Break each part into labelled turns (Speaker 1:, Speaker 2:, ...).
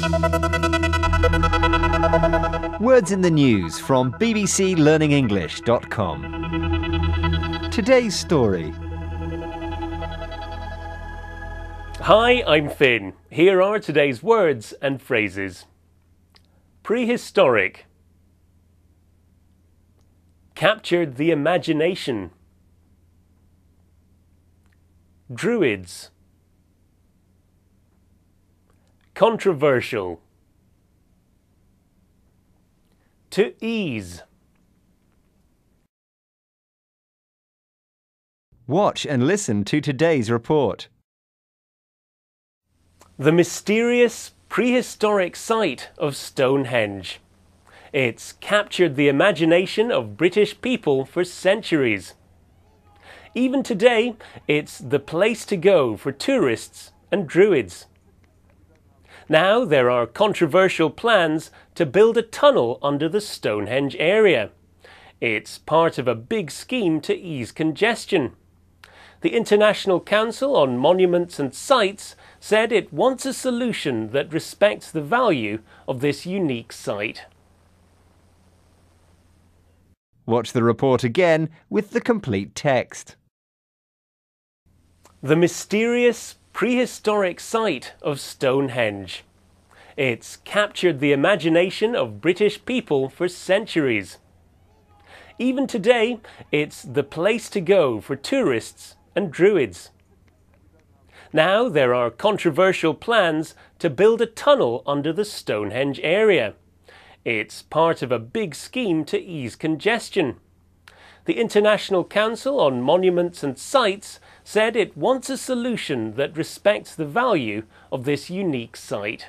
Speaker 1: Words in the news from bbclearningenglish.com. Today's story.
Speaker 2: Hi, I'm Finn. Here are today's words and phrases. Prehistoric. Captured the imagination. Druids. Controversial. To ease.
Speaker 1: Watch and listen to today's report.
Speaker 2: The mysterious prehistoric site of Stonehenge. It's captured the imagination of British people for centuries. Even today, it's the place to go for tourists and druids. Now there are controversial plans to build a tunnel under the Stonehenge area. It's part of a big scheme to ease congestion. The International Council on Monuments and Sites said it wants a solution that respects the value of this unique site.
Speaker 1: Watch the report again with the complete text.
Speaker 2: The mysterious prehistoric site of Stonehenge. It's captured the imagination of British people for centuries. Even today, it's the place to go for tourists and druids. Now there are controversial plans to build a tunnel under the Stonehenge area. It's part of a big scheme to ease congestion. The International Council on Monuments and Sites said it wants a solution that respects the value of this unique site.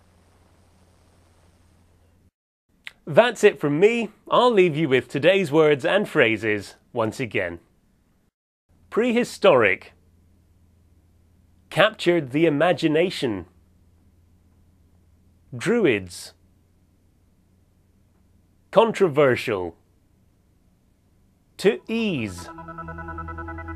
Speaker 2: That's it from me. I'll leave you with today's words and phrases once again. Prehistoric. Captured the imagination. Druids. Controversial. To ease.